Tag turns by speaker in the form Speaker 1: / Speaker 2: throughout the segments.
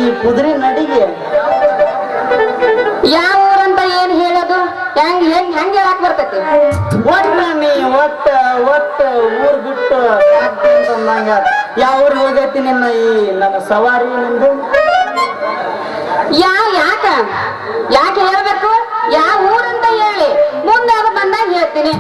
Speaker 1: ಕುದುರೆ ನಡಿಗೆ
Speaker 2: ಯಾವ ಊರಂತ ಏನ್ ಹೇಳೋದು ಹೆಂಗ್ ಹೆಂಗ್ ಹೆಂಗ್ ಹೇಳಕ್ ಬರ್ತೈತಿ
Speaker 1: ಒಟ್ಟ ಊರ್ ಬಿಟ್ಟು ಅಂದಂಗ ಯಾವ ಊರಿಗೆ ಹೋಗೈತಿ ನಿನ್ನ ಈ ನಮ್ಮ ಸವಾರಿ ನಿಂದು
Speaker 2: ಯಾಕೆ ಹೇಳ್ಬೇಕು ಯಾವ ಊರಂತ ಹೇಳಿ ಮುಂದೆ ಅದು ಬಂದಾಗ ಹೇಳ್ತೀನಿ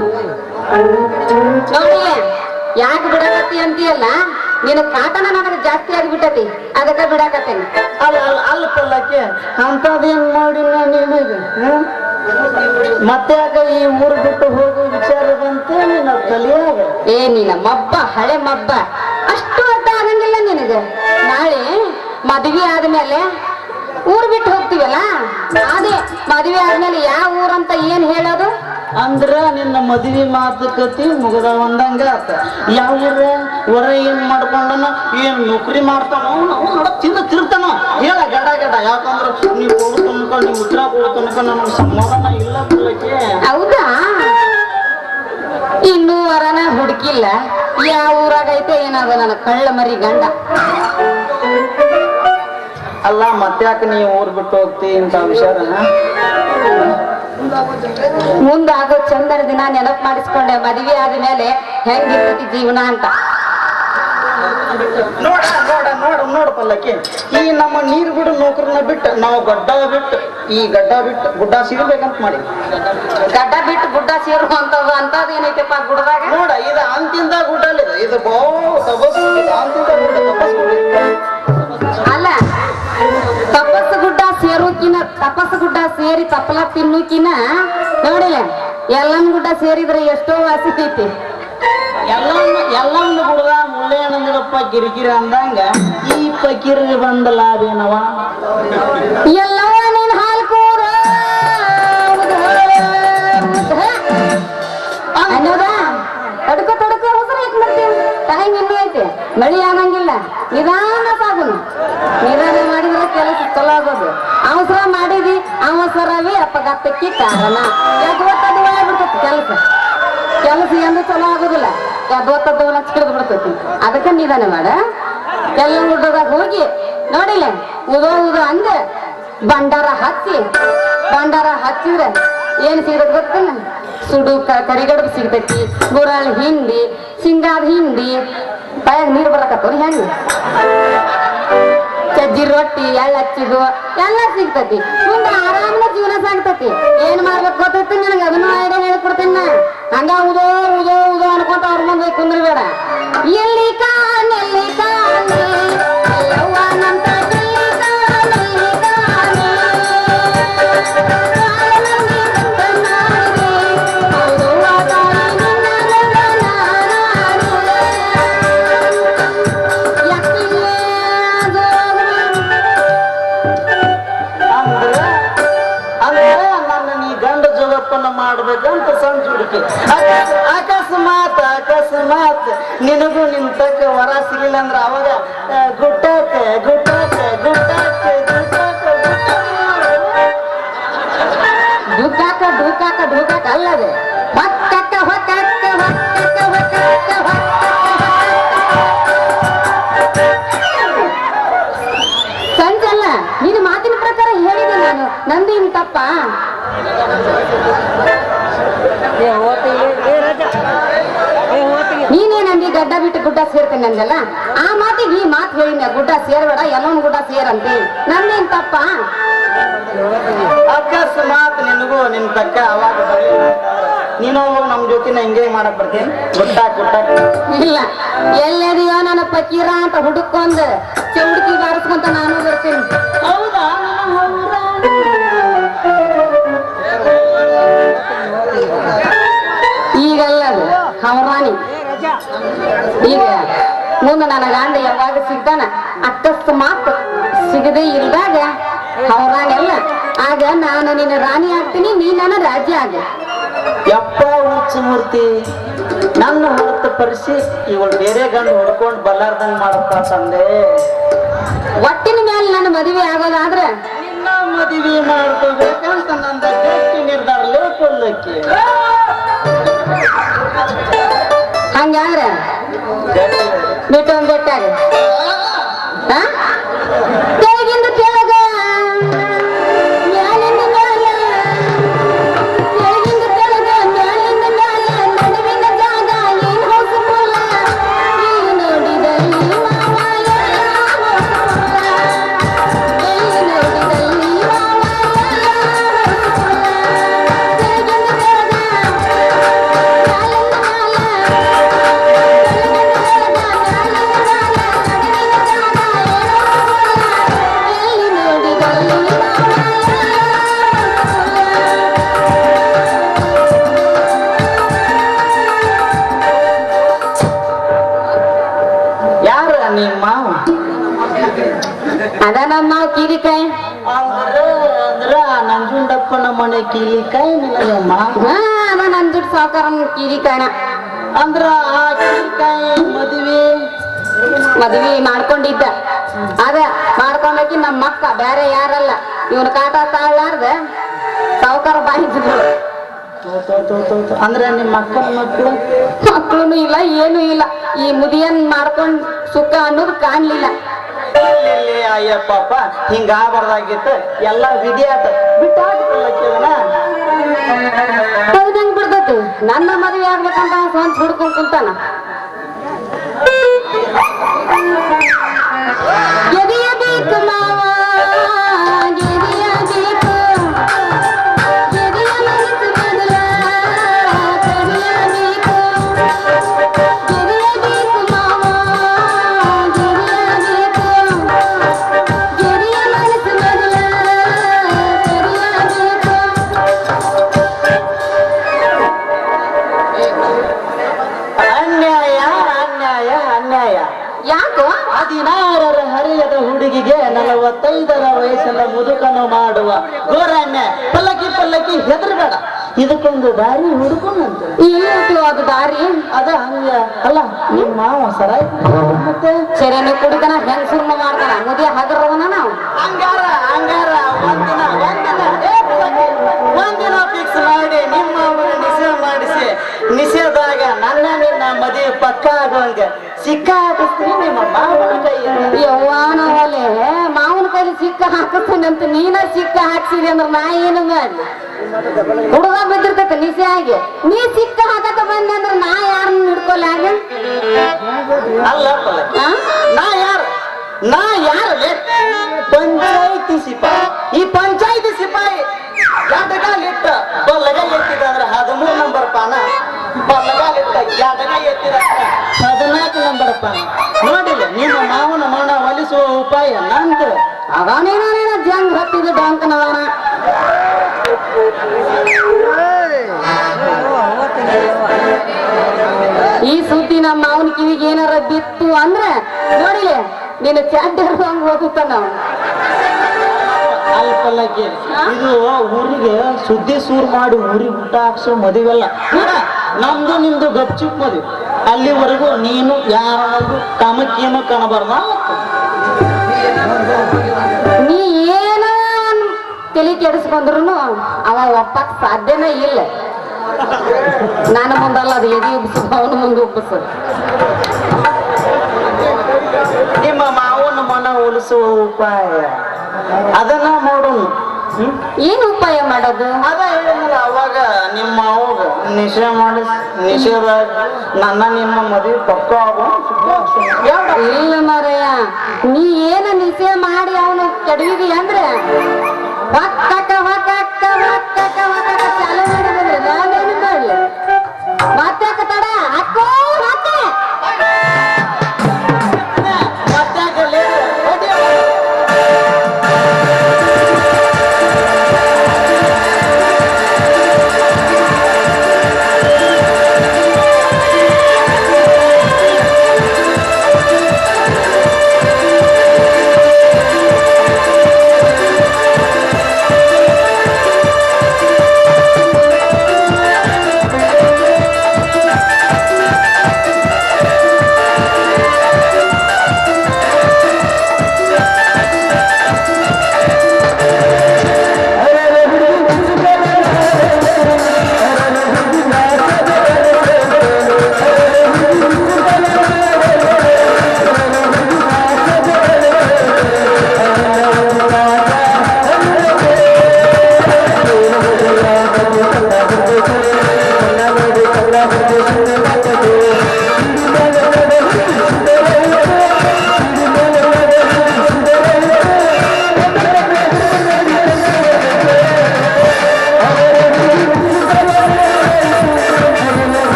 Speaker 2: ನೋಡಿ ಯಾಕೆ ಬಿಡಕತ್ತಿ ಅಂತೀಯಲ್ಲ ನಿನ್ನ ಕಾಟನ ನನಗೆ ಜಾಸ್ತಿ ಆಗಿಬಿಟ್ಟತಿ ಅದಕ್ಕೆ ಬಿಡಾಕತ್ತೇನೆ
Speaker 1: ಅಲ್ಲ ಪಲ್ಲಕ್ಕೆ ಅಂತದೇನ್ ಮಾಡಿ ನಿನಗೆ ಮತ್ತೆ ಯಾಕೆ ಈ ಊರು ಬಿಟ್ಟು ಹೋಗೋ ವಿಚಾರ ಬಂತೇಳಿ ನಾವು ಕಲಿಯಾಗ
Speaker 2: ನಿನ್ನ ಮಬ್ಬ ಹಳೆ ಮಬ್ಬ ಅಷ್ಟು ಅರ್ಥ ಆಗಂಗಿಲ್ಲ ನಿನಗೆ ನಾಳೆ ಮದುವೆ ಆದ್ಮೇಲೆ ಊರ್ ಬಿಟ್ಟು ಹೋಗ್ತೀವಲ್ಲ ಅದೇ ಮದುವೆ ಆದ್ಮೇಲೆ ಯಾವ ಊರಂತ ಏನ್ ಹೇಳೋದು
Speaker 1: ಅಂದ್ರ ನಿನ್ನ ಮದುವೆ ಮಾತುಕತೆ ಮುಗದ ಒಂದಂಗ ಆತ ಯಾವ ಊರ ಹೊರ ಏನ್ ಮಾಡ್ಕೊಂಡನ ಏನ್ ನೌಕರಿ ಮಾಡ್ತಾನೋ ನಾವು ತಿರ್ತಾನೋ ಹೇಳ ಗಡ ಯಾಕಂದ್ರ ನೀವು ಕೊಡು ತನಕ ನೀವು ಉತ್ತರ ಕೊಡು ತನಕ ನನಗೆ ಸಮಾಧಾನ ಇಲ್ಲ ಬಿಡ್ಲಿಕ್ಕೆ
Speaker 2: ಹೌದಾ ಇನ್ನೂ ವರನ ಹುಡುಕಿಲ್ಲ ಯಾವ ಊರಾಗೈತೆ ಏನಾದ ನನ್ನ ಕಳ್ಳ ಮರಿ ಗಂಡ
Speaker 1: ಅಲ್ಲ ಮತ್ತ್ಯಾಕೆ ನೀವು ಊರ್ ಬಿಟ್ಟು ಹೋಗ್ತಿ ಇಂತ ವಿಚಾರನ
Speaker 2: ಮುಂದಾಗೋ ಚಂದನ ದಿನ ನೆನಪು ಮಾಡಿಸ್ಕೊಂಡೆ ಮದುವೆ ಆದ್ಮೇಲೆ ಹೆಂಗಿರ್ತೈತಿ ಜೀವನ ಅಂತ
Speaker 1: ನೋಡ ಪಲ್ಲಕ್ಕಿ ಈ ನಮ್ಮ ನೀರ್ ಬಿಡು ನೌಕರನ್ನ ಬಿಟ್ಟು ನಾವು ಗಡ್ಡ ಬಿಟ್ಟು ಗುಡ್ಡ ಸಿಗಬೇಕಂತ ಮಾಡಿ
Speaker 2: ಗಡ್ಡ ಬಿಟ್ಟು ಗುಡ್ಡ ಸೇರು ಅಂತದ್ ಏನೈತಪ್ಪ ಗುಡ್ಡದಾಗ
Speaker 1: ನೋಡ ಇದು ಅಂತಿಂದ ಗುಡ್ಡಲ್ಲಿದೆ ಇದು
Speaker 2: ಅಲ್ಲ ತಪಸ್ಸು ಗುಡ್ಡ ಸೇರಿ ತಪ್ಪಲ ತಿನ್ನುಕಿನ ನೋಡಿಲ್ಲ ಎಲ್ಲನ್ ಗುಡ್ಡ ಸೇರಿದ್ರೆ ಎಷ್ಟೋ ವಾಸಿತೈತಿ
Speaker 1: ಎಲ್ಲವನ್ನು ಗುಡ್ದ ಮುಳ್ಳೆ ಏನಂದ್ರಪ್ಪ ಕಿರಿಕಿರಿ ಅಂದಂಗ ಈ ಪಕಿರಿ ಬಂದಲ್ಲ ಅದೇನವ
Speaker 2: ಎಲ್ಲವ ನೀನ್ ಹಾಲ್ ಕೂರ ಅನ್ನೋದ ತಡ್ಕೋ ಹೊಸರು ಯಾಕೆ ಮಾಡ್ತೀವಿ ಟೈಮ್ ಇನ್ನೂ ಐತೆ ಮಳಿ ಆಗಂಗಿಲ್ಲ ನಿಧಾನ ಸಾಗುನು ನಿಧಾನ ಮಾಡಿದ್ರೆ ಕೆಲಸ ಚಲೋ ಆಗೋದು ಅವಸರ ಮಾಡಿದಿ ಅವಸರವೇ ಅಪಘಾತಕ್ಕೆ ಕಾರಣ ಎದ್ವತ್ತದು ಬಿಡ್ತೈತಿ ಕೆಲಸ ಎಂದು ಚಲೋ ಆಗೋದಿಲ್ಲ ಎದ್ವತ್ತದ್ದು ಚಿಡಿದು ಬಿಡ್ತೈತಿ ಅದಕ್ಕೆ ನಿಧಾನ ಮಾಡ ಎಲ್ಲ ಗುಡ್ಡದಾಗ ಹೋಗಿ ನೋಡಿಲ್ಲ ಉದೋ ಅಂದ ಬಂಡಾರ ಹಚ್ಚಿದ್ರೆ ಏನ್ ಸಿಗದ್ ಗೊತ್ತಿಲ್ಲ ಸುಡು ಕರಿಗಡಬು ಸಿಗ್ತೈತಿ ಗುರಾಳ್ ಹಿಂಡಿ ಸಿಂಗಾದ ಹಿಂಡಿ ಬಾಯಾಗ ನೀರು ಬರಕತ್ತವ್ರಿ ಹೆಂಗ ಸಜ್ಜಿ ರೊಟ್ಟಿ ಎಳ್ಳ ಹಚ್ಚಿದು ಎಲ್ಲ ಸಿಗ್ತತಿ ಮುಂದೆ ಆರಾಮನ ಜೀವನ ಸಾಗ್ತತಿ ಏನ್ ಮಾಡ್ಬೇಕು ಗೊತ್ತೈತಿ ನನಗೆ ಅದನ್ನು ಐಡಿಯಾ ಹೇಳ್ಕೊಡ್ತೇನ ಹಂಗ ಉದೋ ಅನ್ಕೊಂತ ಅವ್ರ ಮುಂದೆ ಕುಂದ್ರಬೇಡ ಎಲ್ಲಿ ಕಾಣೆಲ್ಲಿ ಕಾಣೆ ಯವ್ವನಂತ
Speaker 1: ಮಾಡ್ಬೇಕಂತ ಸಣ್ಣ ಹುಡುಕಿ ಅಕಸ್ಮಾತ್ ನಿನಗೂ ನಿನ್ ತಕ್ಕ ವರ ಸಿಗಲಿಲ್ಲ ಅಂದ್ರ ಅವಾಗ ಗುಟ್ಟಾಕ
Speaker 2: ಅಲ್ಲದೆ ಸಂಜಲ್ಲ ನಿನ್ನ ಮಾತಿನ ಪ್ರಕಾರ ಹೇಳಿದೆ ನಾನು ನಂದೇನು ತಪ್ಪ ನೀನೇನಂದಿ ಗಡ್ಡ ಬಿಟ್ಟು ಗುಡ್ಡ ಸೇರ್ತೇನೆ ಅಂದಲ್ಲ ಆ ಮಾತಿಗೆ ಈ ಮಾತು ಹೇಳಿನ ಗುಡ್ಡ ಸೇರ್ಬೇಡ ಎಲ್ಲೊಂದು ಗುಡ್ಡ ಸೇರಂತೆ ನಂದೇನ್ ತಪ್ಪ
Speaker 1: ಅಕಸ್ಮಾತ್ ನಿನಗೂ ನಿನ್ ತಕ್ಕ ಅವಾಗ ನೀನು ನಮ್ ಜೊತೆನ ಎಂಜಾಯ್ ಮಾಡಕ್ ಬರ್ತೀನಿ ಗುಟ್ಟಾಕ್
Speaker 2: ಇಲ್ಲ ಎಲ್ಲದಿಯೋ ನನ್ನ ಪಕೀರ ಅಂತ ಹುಡುಕೊಂಡ್ ಚೌಡಿಕಿ ಬಾರಿಸ್ಕೊಂತ ನಾನು ಬರ್ತೀನಿ
Speaker 1: ಹೌದಾ
Speaker 2: ಈಗಲ್ಲ ಹವರಾಣಿ ಈಗ ಮುಂದೆ ನನ್ನ ಗಂಡ ಯಾವಾಗ ಸಿಗ್ತಾನ ಅಕಸ್ಮಾತ್ ಸಿಗದೆ ಇಲ್ದಾಗ ಹವರಾಣಿ ಅಲ್ಲ ಆಗ ನಾನು ನಿನ್ನ ರಾಣಿ ಆಗ್ತೀನಿ ನೀ ನನ್ನ ರಾಜ್ಯ ಆಗ
Speaker 1: ಯಪ್ಪ ಹುಚ್ಚಮೂರ್ತಿ ನನ್ನ ಹೊರತುಪಡಿಸಿ ಇವಳು ಬೇರೆ ಗಂಡು ಹೊಡ್ಕೊಂಡು ಬಲ್ಲಾರ್ದಂಗ್ ಮಾಡಪ್ಪ ತಂದೆ
Speaker 2: ಒಟ್ಟಿನ ಮೇಲೆ ನನ್ನ ಮದುವೆ ಆಗೋದಾದ್ರೆ
Speaker 1: ನಿನ್ನ ಮದುವೆ ಮಾಡ್ಕೋಬೇಕಂತ ನನ್ನ ಗಟ್ಟಿ ನಿರ್ಧಾರ ಲೇಕೊಳ್ಳಕ್ಕೆ
Speaker 2: ಹಂಗಾದ್ರೆ ಬಿಟ್ಟೊಂದ್ ಬೆಟ್ಟಾಗ ಅದ ನಮ್ಮ ಕೀರಿಕಾಯಿ
Speaker 1: ಅಂದ್ರ ನಂಜುಂಡಪ್ಪನ ಮನೆ ಕೀಲಿಕಾಯಿ ನಿನಗಮ್ಮ.
Speaker 2: ಅದ ನಂಜುಂಡ ಸಾವುಕಾರನ ಕೀರಿಕಾಯಿನ.
Speaker 1: ಅಂದ್ರ ಆ ಕೀಲಿಕಾಯಿ
Speaker 2: ಮದ್ವಿ ಮಾಡ್ಕೊಂಡಿದ್ದ. ಅದ ಮಾಡ್ಕೊಂಡಾಕಿ ನಮ್ಮ ಅಕ್ಕ, ಬೇರೆ ಯಾರಲ್ಲ. ಇವನ್ ಕಾಟ ತಾಳ್ಲಾರ್ದ ಸಾವುಕಾರ ಬಾಯಿದ್ರು.
Speaker 1: ಅಂದ್ರೆ ನಿಮ್ಮ ಅಕ್ಕನ
Speaker 2: ಮಕ್ಕಳು ಇಲ್ಲ, ಏನು ಇಲ್ಲ. ಈ ಮುದಿಯನ್ ಮಾಡ್ಕೊಂಡ್ ಸುಖ ಅನ್ನೋದು ಕಾಣ್ಲಿಲ್ಲ.
Speaker 1: ಅಯ್ಯಪ್ಪ ಹಿಂಗ ಆಗ್ಬಾರ್ದಾಗಿತ್ತು. ಎಲ್ಲ ವಿಧಿ ಆತ ಬಿಟ್ಟಾಗಿಲ್ಲ.
Speaker 2: ಹೆಂಗ್ ಬಿಡ್ತೈತಿ? ನನ್ನ ಮದ್ವೆ ಆಗ್ಬೇಕಂತ ಸ್ವಂತ ಹುಡ್ಕೊಂಡ್ ಕುಂತಾನ. ಗೆದಿಯಬೇಕು ಮಾವ, ಗೆದಿಯಬೇಕು, ಗೆದಿಯ ಮನಸ್ಸು ಮೊದಲ ಕದಿಯಬೇಕು. ಗೆದಿಯಬೇಕು ಮಾವ, ಗೆದಿಯಬೇಕು, ಗೆದಿಯ ಮನಸ್ಸು ಮೊದಲ ಕದಿಯಬೇಕು.
Speaker 1: ಅನ್ಯಾಯ ಅನ್ಯಾಯ ಅನ್ಯಾಯ.
Speaker 2: ಯಾಕೋ?
Speaker 1: 16ರ ಹರಿಯದ ಹುಡುಗಿಗೆ 45ರ ವಯಸ್ಸನ್ನ ಮುದುಕನು ಮಾಡುವ ಘೋರ ಅನ್ಯಾಯ. ಪಲ್ಲಕ್ಕಿ ಹೆದರ್ಬೇಡ, ಇದಕ್ಕೊಂದು ದಾರಿ ಹುಡುಕೊಂಡಂತ.
Speaker 2: ಏನು ಅದು ದಾರಿ?
Speaker 1: ಅದ ಹಂಗ ಅಲ್ಲ, ನಿಮ್ಮ ಮಾವ ಸರ ಮತ್ತೆ
Speaker 2: ಸೆರೆನು ಕುಡಿದನ ಹೆಂಗ್ ಸುರ್ಮ ಮಾಡ್ತಾನ. ಮುದಿಯ ಹಗರವನ ನಾವು
Speaker 1: ಹಂಗಾರ ಒಂದಿನ ಫಿಕ್ಸ್ ಮಾಡಿ ನಿಮ್ಮ ನಿಷೇಧ ಮಾಡಿಸಿ, ನಿಷೇಧಾಗ ನಿನ್ನ ಮದುವೆ ಪಕ್ಕ ಆಗುವಂಗ ಸಿಕ್ಕ ಹಾಕಿಸ್ತೀನಿ ನಿಮ್ಮ ಮಾವನ ಕೈ.
Speaker 2: ಯವ್ವಾನ ಹೊಲೆ ಮಾವನ ಕೈಲಿ ಸಿಕ್ಕ ಹಾಕಿಸ್ತೀನಂತ ನೀನ ಸಿಕ್ಕ ಹಾಕ್ಸಿದಿ ಅಂದ್ರ ನಾ ಏನು ಮಾಡ್ಲಿ? ಹುಡುಗ ಬಿದ್ದಿರ್ತೈತೆ ನಿಸೆ ಆಗಿ, ನೀ ಸಿಕ್ಕ ಹಾಕಕ ಬಂದೆ ಅಂದ್ರ ನಾ ಯಾರನ್ನ ಹಿಡ್ಕೊಲ್ಲ ಆಗ?
Speaker 1: ಅಲ್ಲ ನಾ ಯಾರು ಪಂಚಾಯಿತಿ ಸಿಪಾಯಿ. ಈ ಪಂಚಾಯಿತಿ ಸಿಪಾಯಿ ಎಡಗಾಲಿಟ್ಟ ಬಲ್ಲಗಾಲ ಎತ್ತಿದ ಅಂದ್ರೆ 13 ನಂಬರ್ ಪಾನ, ಬಲ್ಲಗಾಲಿಟ್ಟ ಎಡಗಾಲ ಎತ್ತಿದ 14 ನಂಬರ್ ಪಾನ. ನೋಡಿಲ್ಲ ನಿಮ್ಮ ಮಾವನ ಮನ ಒಲಿಸುವ ಉಪಾಯ ನಂತರ
Speaker 2: ಅವನೇನ ಜಂಗ್ ಹತ್ತಿದ ಡಾಂಕನವನ. ಈ ಸುದ್ದಿ ನಮ್ಮ ಮಾವನ ಕಿವಿಗೆ ಏನಾರ ಬಿತ್ತು ಅಂದ್ರೆ ನೋಡಿಲೆ ನೀನು ಚಾಡ್ಡರ್ ಹಂಗ ಓದುತ್ತಾನ.
Speaker 1: ಅಲ್ಪಲ್ಲಕ್ಕೆ ಇದು ಊರಿಗೆ ಸುದ್ದಿ ಸೂರ್ ಮಾಡಿ ಊರಿಗೆ ಊಟ ಹಾಕ್ಸೋ ಮದುವೆಲ್ಲ. ನಮ್ದು ನಿಮ್ದು ಗಪ್ಚುಪ್ ಮದುವೆ. ಅಲ್ಲಿವರೆಗೂ ನೀನು ಯಾರಿಗೂ ಕಮಕ್ಕೇನು ಕಾಣಬಾರ್ದ.
Speaker 2: ನೀ ಏನ ತಲೆ ಕೆಡಿಸ್ಕೊಂಡ್ರು ಅವ ಒಪ್ಪಕ್ ಸಾಧ್ಯನೇ ಇಲ್ಲ. ನಾನು ಮುಂದಲ್ಲ, ಅದು ಎದಿ ಉಬ್ಬಿಸ, ಅವನು ಮುಂದೆ ಉಬ್ಬಿಸ.
Speaker 1: ನಿಮ್ಮ ಮಾವನ ಮನ ಒಲಿಸುವ ಉಪಾಯ ಅದನ್ನ ಮಾಡೋಣ.
Speaker 2: ಏನು ಉಪಾಯ ಮಾಡೋದು?
Speaker 1: ಅದ ಹೇಳಿದ್ನಲ್ಲ ಅವಾಗ ನಿಮ್ಮ ಮಾವಾಗ ನಿಷೇಧ ನಿಮ್ಮ ಮದುವೆ ಪಕ್ಕ
Speaker 2: ಇಲ್ಲ ಮಾರಯ್ಯ, ನೀ ಏನು ನಿಶ್ಚಯ ಮಾಡಿ ಅವನು ಕೆಡವಿದಿ ಅಂದ್ರೆ ಚಾಲು ಮಾಡಿದ್ರೆ ನಾವೇನು ಮಾಡ್ಲಿ? ಮತ್ತೆ ತಡ ಹಾಕೋ ಮತ್ತೆ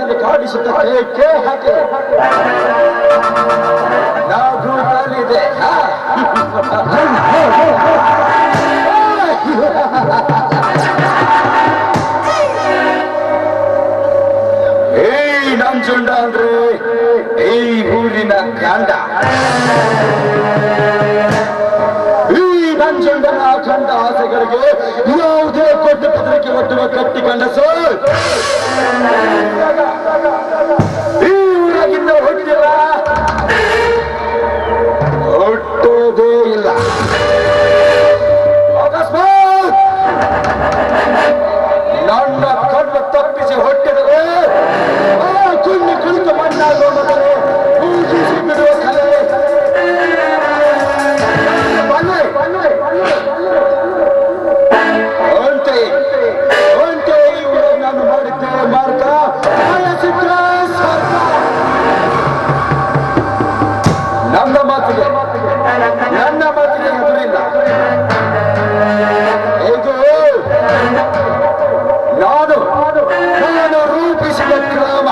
Speaker 3: ಊರಿನಲ್ಲಿ ಕಾಣಿಸುತ್ತ ಕೇ ಹಾಕಿ ನಾವು ಕಾಲಿದೆ ಏಯ್ ನಂಜುಂಡ ಅಂದ್ರೆ ಈ ಊರಿನ ಕಾಂಡ ನಂಜುಂಡನ ಕಂಡ ಆಸೆಗಳಿಗೆ ಯಾವುದೇ ಕೊಟ್ಟ ಪದರಿಗೆ ಒಟ್ಟುವ ಕಟ್ಟಿ ಗಂಡಸು ಈ ಊರಾಗಿಂದ ಹುಟ್ಟಿಲ್ಲ ಹುಟ್ಟೋದೇ ಇಲ್ಲ ಅಕಸ್ಮಾತ್ ನನ್ನ ಕಣ್ಣು ತಪ್ಪಿಸಿ ಹೊಟ್ಟಿದರೆ ಕುಣ್ಣಿ ಕುಳಿತು ಮಣ್ಣಾಗುವ ಮೊದಲೇ ಪೂಜಿಸಿ ಬಿಡುವ ಕಲೆ ನಾನು ಮಾಡಿದ್ದೇನೆ ಮಾರ್ಗ ನನ್ನ ಮಾತಿಗೆ ಎದುರಿಲ್ಲ ಇದು ನಾನು ರೂಪಿಸಿದ ಗ್ರಾಮ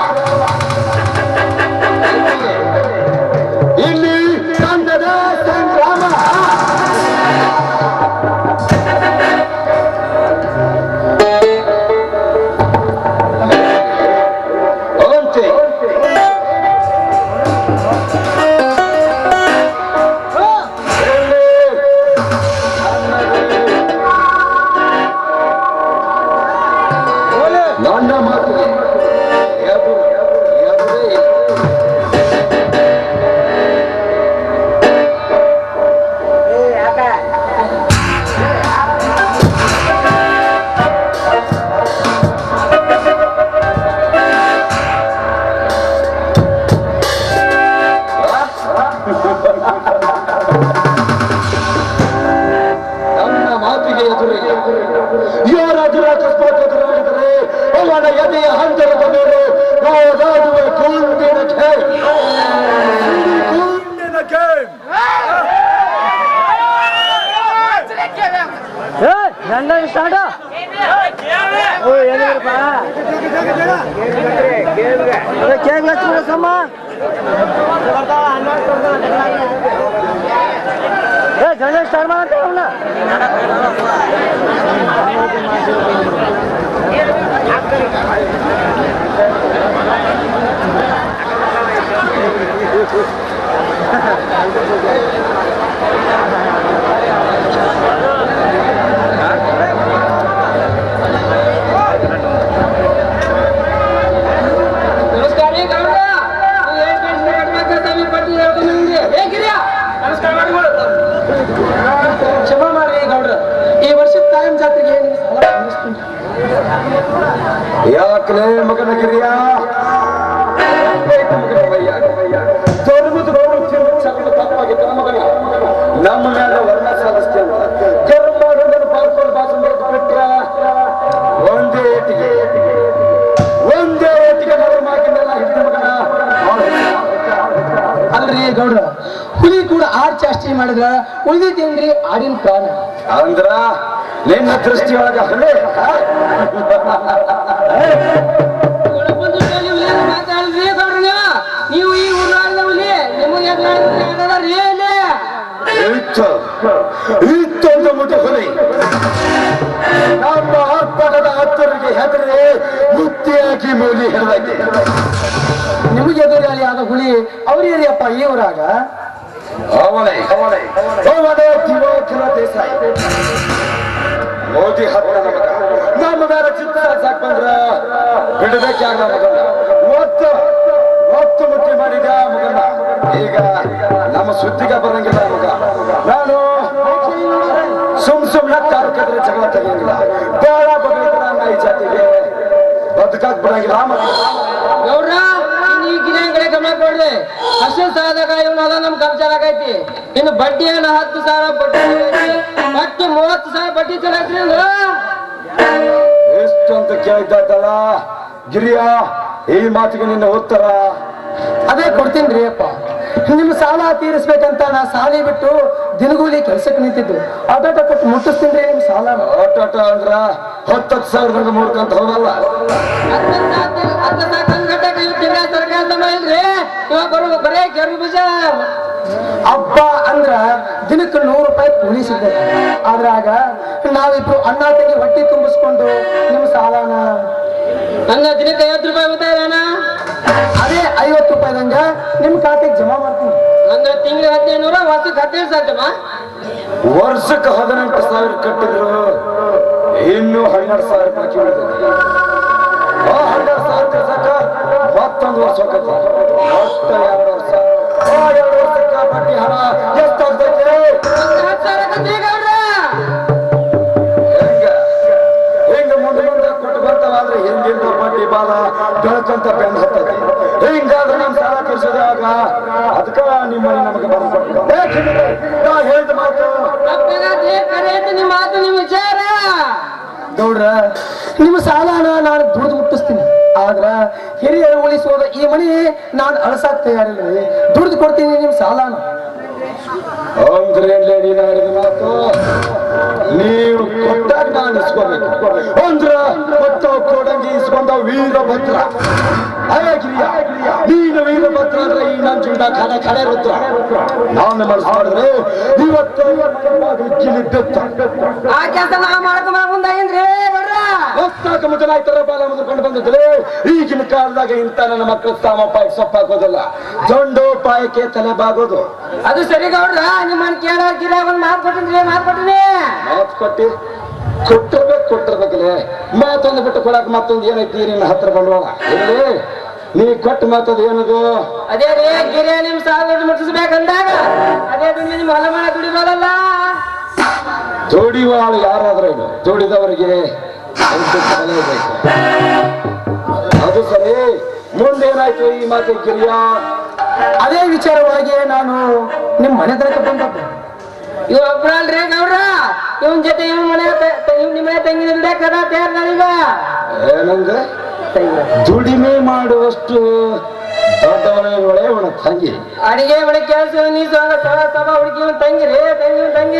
Speaker 3: ಇಲ್ಲಿ ತಂಡದ ಸಂಗ್ರಾಮ ನನ್ನ ಮಾತಿಗೆ ಎದುರಿಗೆ ಯಾರಾದರೂ ಅಕಸ್ಮಾತ್ ಎದುರಾಡಿದರೆ ಅವನ ಎದೆಯ ಹಂತರದ ಮೇಲೆ ಹೋದಾಡುವ ಗುಂಡಿನ
Speaker 1: ಸ್ಟಾರ್ಟ್ ಮಾಡ್ತೇವಲ್ಲ ಕ್ಷಮಾ ಮಾಡಿ ಗೌಡ್ರ, ಈ ವರ್ಷದ ಕಾಯಂ ಜಾತ್ರೆಗೆ
Speaker 3: ಯಾಕಲೇ ಮಗನ ಗಿರಿಯ ತಪ್ಪಾಗಿದ್ದ ಮಗನ ನಮ್ಮ ಮೇಲೆ ವರ್ಣ ಸಾಧಿಸ್ತೇ ಅಂತ ಕರ್ಮ ಮಾಡೋದನ್ನು ಪಾರ್ಕೊಂಡು ಭಾಷಣ ಬಿಟ್ರ ಒಂದೇ ಏಟಿಗೆ ನಾವು ಮಾತಿನೆಲ್ಲ ಹಿಡಿದ ಮಗನ.
Speaker 1: ಅಲ್ರಿ ಗೌಡ್ರ, ಹುಲಿ ಕೂಡ ಆಡ್ ಚಾಷ್ಟಿ ಮಾಡಿದ್ರ ಉಳಿದಿದ್ದೇನ್ರಿ ಆಡಿನ ಪ್ರಾಣ
Speaker 3: ಅಂದ್ರ ನಿನ್ನ ದೃಷ್ಟಿಯೊಳಗ ಹೊಲೆ
Speaker 1: ನೀವು ಈ ಊರಾಗ ಹುಲಿ ನಿಮಗೆ
Speaker 3: ಇತ್ತೊಂದು ಮುಟ್ಟು ಹೊಲೆ ನಮ್ಮ ಆರ್ಭಟದ ಹತ್ತರಿಗೆ ಹೆದರಿ ಮುತ್ತಿಯಾಗಿ ಮೂಲಿ ಹಿಡಿದೈತೆ.
Speaker 1: ನಿಮಗೆ ಎದುರಾಳಿ ಆದ ಹುಲಿ ಅವ್ರೇರಿಯಪ್ಪ ಈ ಊರಾಗ?
Speaker 3: ಅವನೇ ದಿವಾಕರ ದೇಸಾಯಿ ಮೋದಿ ಹಬ್ಬ ನಮ್ಮ ಮೇಲೆ ಚಿತ್ತ ಸಾಕ್ ಬಂದ್ರ ಬಿಡಬೇಕಾಗ ಮಗನ ಒತ್ತು ಮುಟ್ಟಿ ಮಾಡಿದ ಮಗನ. ಈಗ ನಮ್ಮ ಸುದ್ದಿಗೆ ಬರಂಗಿಲ್ಲ ಮಗ. ನಾನು ಸುಮ್ನೆ ಕಾರ್ಕದ್ರೆ ಜಗಳ ತೆಗಿಯಂಗಿಲ್ಲ. ಬೇಡ ಬಗಳಿದ್ರೆ ಈ ಜಾತಿಗೆ ಬದುಕಾಕ್ ಬಿಡಂಗಿಲ್ಲ.
Speaker 1: ಗೌಡ್ರ, ಈ ಗಿರಿಯಂಗಡೆ ಗಮನ ಕೊಡ್ರಿ. ಅಷ್ಟೇ ಸಾಲದಾಗ ಇವನಾದ ನಮ್ ಕಬ್ಜಾರ ಆಗೈತಿ. ಇನ್ನು ಬಡ್ಡಿ ಏನ 10,000 ಬಡ್ಡಿ ಮತ್ತೆ 30,000 ಬಡ್ಡಿ ಚಲೈತ್ರಿ ಅಂದ್ರ
Speaker 3: ಎಷ್ಟು ಅಂತ ಕೇಳಿದ್ದಲ್ಲ ಗಿರಿಯ. ಈ ಮಾತಿಗೆ ನಿನ್ನ ಉತ್ತರ
Speaker 1: ಅದೇ ಕೊಡ್ತೀನಿ ಅಪ್ಪ. ನಿಮ್ ಸಾಲ ತೀರಿಸ್ಬೇಕಂತ ನಾ ಸಾಲಿ ಬಿಟ್ಟು ದಿನಗೂಲಿ ಕೆಲ್ಸಕ್ಕೆ ನಿಂತಿದ್ದು. ಆಟೋಟ ಕೊಟ್ಟು ಮುಟ್ಟಿಸ್ತೀನಿ ನಿಮ್ ಸಾಲ.
Speaker 3: ಆಟೋಟ ಅಂದ್ರ 10,000 ನೋಡ್ಕಂತ ಹೋಗಲ್ಲ.
Speaker 1: ಅರ್ಧ ಸಾಕಂಗಟ್ಟೆ
Speaker 4: ಅಲ್ರಿ ಇವಾಗ ಬರೇ ಕೆರು ಬೀಜ
Speaker 5: ಹಬ್ಬ ಅಂದ್ರ ದಿನಕ್ಕೆ 100 ರೂಪಾಯಿ ಕೂಲಿ ಸಿಗ್ತದೆ. ಆದ್ರಾಗ ನಾವಿಬ್ರು ಅಣ್ಣ ತಂಗಿ ಹೊಟ್ಟಿ ತುಂಬಿಸ್ಕೊಂಡು ನಿಮ್ ಸಾಲನ
Speaker 4: ಹಂಗ ದಿನಕ್ಕೆ 50 ರೂಪಾಯಿ ಉಳಿತಾಯನ
Speaker 5: ಅದೇ 50 ರೂಪಾಯಿದಂಗ ನಿಮ್ ಖಾತೆಗೆ ಜಮಾ ಮಾಡ್ತೀನಿ.
Speaker 4: ಹಂಗ ತಿಂಗಳಿಗೆ 1500, ವರ್ಷಕ್ಕೆ 17,000 ಜಮಾ.
Speaker 3: ವರ್ಷಕ್ಕೆ 18,000 ಕಟ್ಟಿದ್ರು ಇನ್ನು 12,000 ಬಾಕಿ ಉಳಿತದೆ. ಆ 12,000 ಕಳ್ಸಕ್ಕ ಮತ್ತೊಂದು ವರ್ಷ ಹೋಗತ್ತೆ. ಅಷ್ಟ 2 ವರ್ಷ. ಆ 2 ವರ್ಷಕ್ಕ ಬಡ್ಡಿ ಹಣ ಎಷ್ಟಾಗ್ತೈತೆ? ಹಿಂಗ ಮುಂದೆ ಕೊಟ್ಟು ಬರ್ತಾವಾದ್ರೆ ಹಿಂದಿಂದ ಬಡ್ಡಿ ಬಾಲ ಬೆಳ್ಕೊಂತ ಬೆಂದ್ ಹತ್ತೈತಿ. ಹಿಂಗಾದ್ರೆ ನಮ್ ಸಾಲ ತೀರ್ಸೋದಾಗ ಅದಕ್ಕ ನಿಮ್ಮಲ್ಲಿ ನಮಗೆ ಬರ್ಕೊಟ್ಟು ನಾ ಹೇಳಿದ ಮಾತು
Speaker 4: ನಿಮ್ಮ ಮಾತು ನಿಮ್ಮ ವಿಚಾರ
Speaker 5: ಗೌಡ್ರ, ನಿಮ್ಮ ಸಾಲನ ನಾನು ದುಡ್ದು ಮುಟ್ಟಿಸ್ತೀನಿ. ಆದ್ರ ಹಿರಿಯರು ಉಳಿಸೋದ ಈ ಮನಿ ನಾನು ಅಳಸಾಕ್ ತಯಾರಿಲ್ಲ. ದುಡ್ದು ಕೊಡ್ತೀನಿ ನಿಮ್ ಸಾಲನ.
Speaker 3: ಅಂದ್ರೆ ನೀನು ಹೇಳಿದ ಮಾತು ನೀವು ಕೊಟ್ಟಾಗ ನಾನು ಇಸ್ಕೋಬೇಕು. ಅಂದ್ರ ಕೊಡಂಗಿ ಇಸ್ಕೊಂಡ ವೀರಭದ್ರ. ನೀನು ವೀರಭದ್ರ ಅಂದ್ರೆ ಈ ನನ್ನ ಜುಂಡ ಕಡೆ ರುದ್ರ. ನಾನು ಮನಸ್ಸು ಮಾಡಿದ್ರೆ ಇವತ್ತು
Speaker 4: ಆ ಕೆಲಸ ನಾ ಮಾಡ್ಕೊಂಡ್ ಮುಂದಾಗಿನ್ರಿ
Speaker 3: ಹೊಸ್ತಾಕ ಮೊದಲಾಯ್ತಾರ ಬಾಲ ಮುದ್ಕೊಂಡು ಬಂದಿದ್ರೆ ಈಗಿನ ಕಾಲದಾಗ ಇಂತ ನನ್ನ ಮಕ್ಕಳ ಸಾಮಪ್ಪಾಯಕ್ಕೆ ಸೊಪ್ಪು ಹಾಕೋದಿಲ್ಲ. ಜೊಂಡೋಪಾಯಕ್ಕೆ ತಲೆ ಬಾಗೋದು.
Speaker 4: ಅದು ಸರಿ ಗೌಡ್ರ ನಿಮ್ಮನ್ನ ಕೇಳ ಒಂದ್ ಮಾತು ಕೊಟ್ಟಿನ್ರಿ
Speaker 3: ಮಾತು ಕೊಟ್ಟಿರ್ಬೇಕಲ್ಲೇ. ಮಾತೊಂದು ಬಿಟ್ಟು ಕೊಡಕ್ ಮತ್ತೊಂದು ಏನೈತಿ ನಿನ್ನ ಹತ್ರ ಬಂಡವಾಳ ಇಲ್ಲಿ ನೀ ಕೊಟ್ಟು ಮಾತದ ಏನದು?
Speaker 4: ಅದೇ ರೀ ಗಿರಿಯ ನಿಮ್ ಸಾಲ ಮುಟ್ಟಿಸ್ಬೇಕಂದಾಗ ಅದೇ ನಿಮ್ ಹೊಲ ಮಾಡ ದುಡಿಬೋದಲ್ಲ.
Speaker 3: ದುಡಿವಾಳು ಯಾರಾದ್ರೇನು ದುಡಿದವರಿಗೆ ಅದು ಸರಿ. ಮುಂದೇನಾಯ್ತು ಈ ಮಾತು ಗಿರಿಯ?
Speaker 5: ಅದೇ ವಿಚಾರವಾಗಿ ನಾನು ನಿಮ್ ಮನೆ ತನಕ ಬಂದದ್ದು.
Speaker 4: ಇವ ಒಬ್ಬರಲ್ರಿ ಗೌಡ್ರ, ಇವನ್ ಜೊತೆ ನಿಮ್ಮ ಮನೆ ತಂಗಿನ ದುಡಿಯಾಕದ ತಯಾರಿಗ
Speaker 3: ಏನಂದ್ರೆ ದುಡಿಮೆ ಮಾಡುವಷ್ಟು ದೊಡ್ಡವಳೆ ಅವನ ತಂಗಿ.
Speaker 4: ಅಡಿಗೆ ಒಳಗೆ ಕೆಲಸ ನೀ ಸಭಾ ಹುಡುಗಿ ತಂಗಿರಿ ತಂಗಿ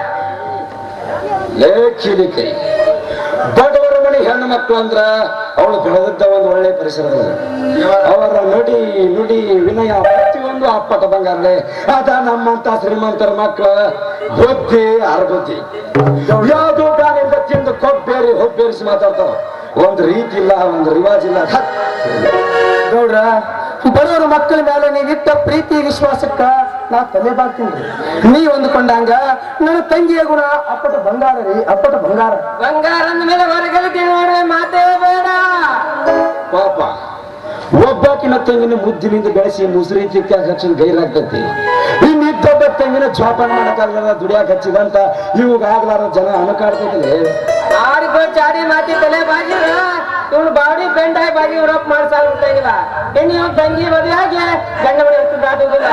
Speaker 3: ಲೇಖಿಲಿಕೈ ದೊಡ್ಡವರ ಮನೆ ಹೆಣ್ಣು ಮಕ್ಕಳು ಅಂದ್ರ ಅವಳು ಬೆಳೆದಿದ್ದ ಒಂದು ಒಳ್ಳೆ ಪರಿಸರದಲ್ಲಿ ಅವರ ನುಡಿ ವಿನಯ ಪ್ರತಿಯೊಂದು ಅಪ್ಪಟ ಬಂಗಾರಲೆ. ಅದ ನಮ್ಮಂತ ಶ್ರೀಮಂತರ ಮಕ್ಕಳ ಬುದ್ಧಿ ಅರ್ಬುದ್ಧಿ ಯಾವ್ದು ಗಾನಿಂದ ತಿಂದು ಹೊಬ್ಬೇರಿಸಿ ಮಾತಾಡ್ತಾವ. ಒಂದು ರೀತಿ ಇಲ್ಲ, ಒಂದು ರಿವಾಜ್ ಇಲ್ಲ.
Speaker 5: ಗೌಡ್ರ, ಬಡವರ ಮಕ್ಕಳ ಮೇಲೆ ನೀವಿಟ್ಟ ಪ್ರೀತಿ ವಿಶ್ವಾಸಕ್ಕ ನಾ ತಲೆ ಬಾಗ್ತೀನಿ. ನೀವ್ ಅಂದ್ಕೊಂಡಂಗ ನನ್ನ ತಂಗಿಯ ಗುಣ ಅಪ್ಪಟ ಬಂಗಾರ ರೀ, ಅಪ್ಪಟ ಬಂಗಾರ.
Speaker 4: ಬಂಗಾರ ಅಂದ ಮೇಲೆ ಹೊರಗೆ ನೋಡ್ರೆ ಮಾತೇ ಬೇಡ.
Speaker 3: ಪಾಪ ಒಬ್ಬಾಕಿನ ತಂಗಿನ ಮುದ್ದಿನಿಂದ ಬೆಳೆಸಿ ಮುಸುರಿ ತಿಕ್ಕಾಗ ಹಚ್ಚಿದ ಗೈರಾಗ್ತೈತಿ. ಇನ್ನಿದ್ದೊಬ್ಬ ತಂಗಿನ ಜೋಪಾನ ಮಾಡಕ್ಕಾಗಲ್ಲ ದುಡಿಯಾಕ ಹಚ್ಚಿದಂತ ಇವಾಗ ಆಗ್ಲಾರ ಜನ ಅಣಕಾಡ್ತೈತಿ.
Speaker 4: ಆಡಿಕೋ ಚಾಡಿ ಮಾತಿ ತಲೆ ಬಾಗಿರ ಇವನು ಬಾಡಿ ಬೆಂಡಾಗಿ ಬಾಗಿ ಯೂರೋಪ್ ಮಾಡಿ ಸಾಲ್ಬಿಟ್ಟಾಗಿಲ್ಲ. ಇನ್ನು ಇವ್ ತಂಗಿ ಮದುವೆಯಾಗಿ ಗಂಡ ಮನೆ ದಾಟುವುದಿಲ್ಲ.